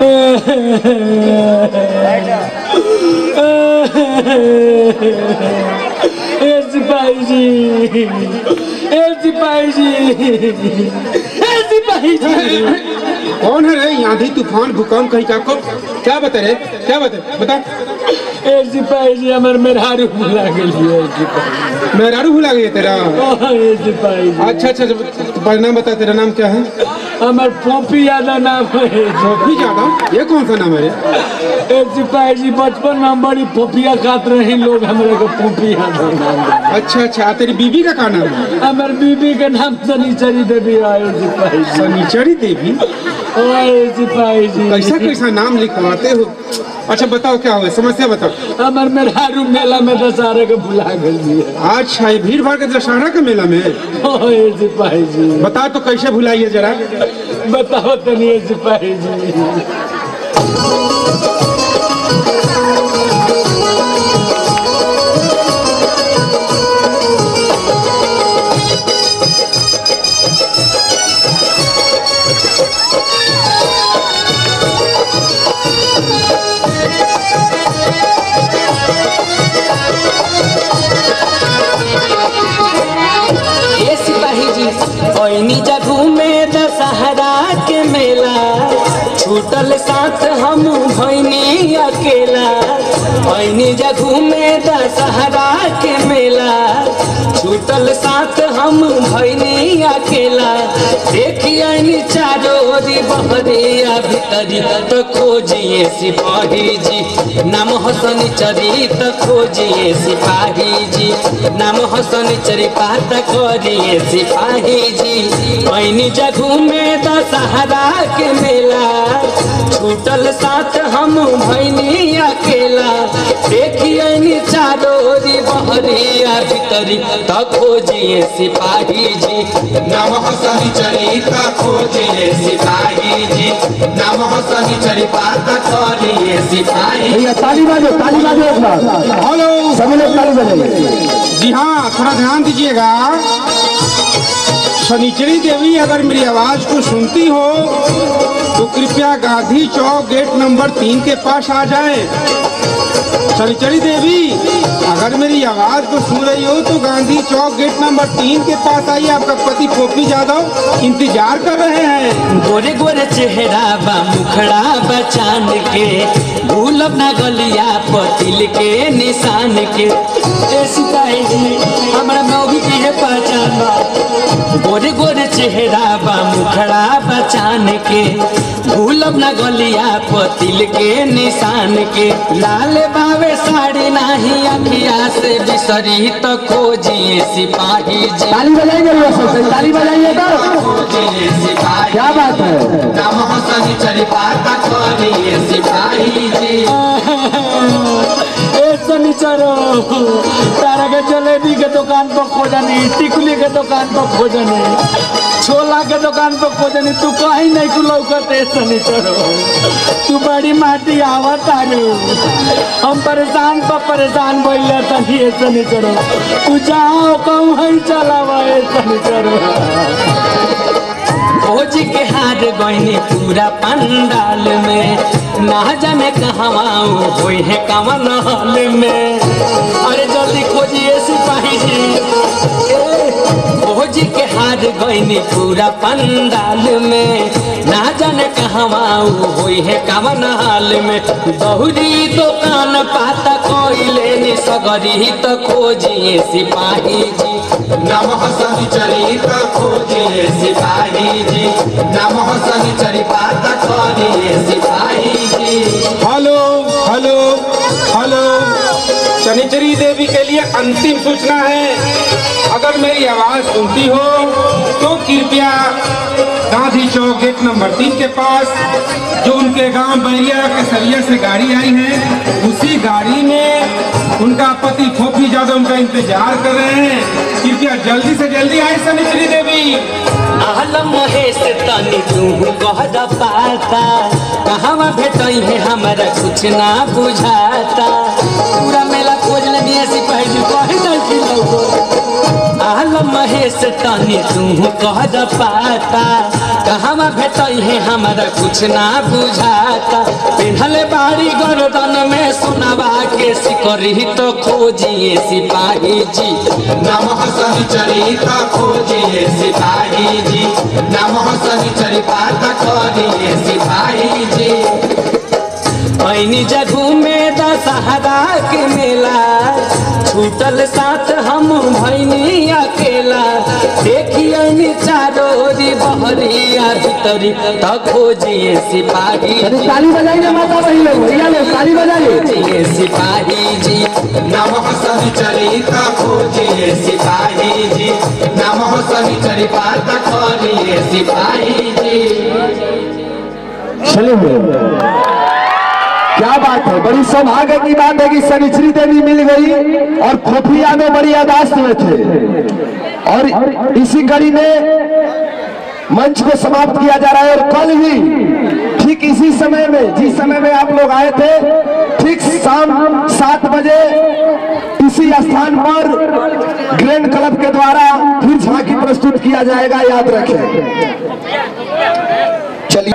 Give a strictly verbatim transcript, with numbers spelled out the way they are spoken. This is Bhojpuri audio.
ए सिपाही जी, ए सिपाही जी, ए सिपाही जी। कौन है रे? आंधी तूफान भूकंप कहीं का को क्या बता रे? क्या बता बता? ए सिपाही जी हमर मेहरारू भुला गेलिए। सिपाही मेहरारू भुला गई तेरा? ए सिपाही जी। अच्छा अच्छा अच्छा नाम बता, तेरा नाम क्या है? हमार पोपी यादव नाम है। पोपी यादव? ये कौन सा नाम है रे? ए सिपाही जी बचपन में बड़ी पोपिया खात रही लोग, हमारे को पोपी यादव नाम। अच्छा अच्छा, तेरी बीबी का क्या नाम है? हमार बीबी का नाम शनिचरी देवी है। सिपाही जी शनिचरी देवी? ओए सिपाही जी कैसा कैसा नाम लिखवाते हो? अच्छा बताओ क्या हुआ, समस्या बताओ। हमार मेहरारू मेला में दशहरा के भुला गई। अच्छा, ये भीड़ भाड़ के दशहरा के मेला में? ओए सिपाही जी बताओ तो कैसे भुलाइए जरा। बताओ तनिए सिपाही जी। जगू में दशहरा के मेला छूटल साथ हम भैनी अकेला। भैनी जगू में दशहरा के मेला छूटल साथ हम भैनी अकेला। देखिए चारों ओरी बहरिया भीतरी तो खोजिए सिपाही जी, नाम हसन चरी तो खोजिए सिपाही जी, नाम हसन चरी पात खोजिए सिपाही जी। पैनी जगू में दशहरा के मेला छूटल साथ हम भैनी अकेला। देखिए चारों ओरी बहरिया भीतरी तो खोजिए सिपाही जी, नाम हसन चरी तो खोजिए सिपाही जी, नाम हसन चरी पात खोजिए सिपाही। भैया ताली बाजो, ताली बाजो एक बार। हेलो सभी लोग ताली बजाइए। जी हाँ, थोड़ा ध्यान दीजिएगा। शनिचरी देवी अगर मेरी आवाज को सुनती हो तो कृपया गांधी चौक गेट नंबर तीन के पास आ जाए। शनिचरी देवी अगर मेरी आवाज को सुन रही हो तो गांधी चौक गेट नंबर तीन के पास आइए, आपका पति पोपी यादव इंतजार कर रहे हैं। गोरे गोरे चेहरा बा मुखड़ा बचान के, भूल अपना गलिया पतिल के निशान के। ए सिपाही जी हमारा मौगी की है पहचान बा। गोरे गोरे चेहरा बा मुखड़ा बचान के, भूल अपना गलिया पतिल के निशान के। लाल बावे साड़ी नाही अखिया से बिसरी तो खोजिए सिपाही जी। ताली बजाइए, ताली बजाइए तो खोजिए सिपाही। क्या बात है? नाम हसन चरी पात खोजिए सिपाही जी। ए शनिचरो तारा के जलेबी के दुकान पर खोजनी, टिकुली के दुकान पर खोजनी, छोला के दुकान पर खोजनी, तू कहीं नहीं तू लौकते शनिचरो। तू बड़ी माटी आवत आलू, हम परेशान पर परेशान बोल तनी शनिचरो। तू जाओ कहूँ है चलावा शनिचरो। खोज के हार गईनी पूरा पंडाल में, ना जाने कहवा हुई है कवन हाल में। अरे जल्दी खोजिए सिपाही जी। खोज के हार गईनी पूरा पंडाल में, ना जाने कहवा हुई है कवन हाल में। बहुरी दुकान पाता कोई लेनी सगरी तो खोजिए सिपाही जी, नाम हसन चरी तो खोजिए सिपाही जी, नाम हसन चरी पात खोजिए सिपाही जी। Hello hello hello, Shanichari Devi के लिए अंतिम सूचना है। अगर मेरी आवाज सुनती हो तो कृपया गांधी चौक गेट नंबर तीन के पास जो उनके गांव बैरिया केसरिया से गाड़ी आई है, उसी गाड़ी में उनका पति पोपी यादव उनका इंतजार कर रहे हैं। कृपया जल्दी से जल्दी आए शनिचरी देवी। आलम महेश तनी तू कहदा पाता, कहवा भेटई है हमारा कुछ ना बुझाता। पूरा मेला खोज ले सिपाही जी कहे नहीं लौको। आलम महेश तनी तू कहदा पाता, कहवा भेटई है हमारा कुछ ना बुझाता। सिकरी तो खोजिए सिपाही जी। नमः शनिचरी तो खोजिए सिपाही जी। नमः शनिचरी पाठ करिए सिपाही जी। ऐनी जगू में दशहरा के मेला छूटल साथ हम भैनी अकेला। देखिए चारों बहरिया भीतरी तो खोजिए सिपाही जी। ताली बजाइए माता बहन लोग, भैया लोग ताली बजाइए। खोजिए सिपाही जी। नमः शनिचरी तो खोजिए सिपाही जी। नमः शनिचरी पाठ करिए सिपाही जी। चलिए क्या बात है, बड़ी सौभाग्य की बात है कि शनिचरी देवी मिल गई और खुफिया में बड़ी यादाश्त में थे और इसी कड़ी में मंच को समाप्त किया जा रहा है। और कल ही ठीक इसी समय में, जिस समय में आप लोग आए थे, ठीक शाम सात बजे इसी स्थान पर ग्रैंड क्लब के द्वारा फिर झांकी प्रस्तुत किया जाएगा, याद रखें।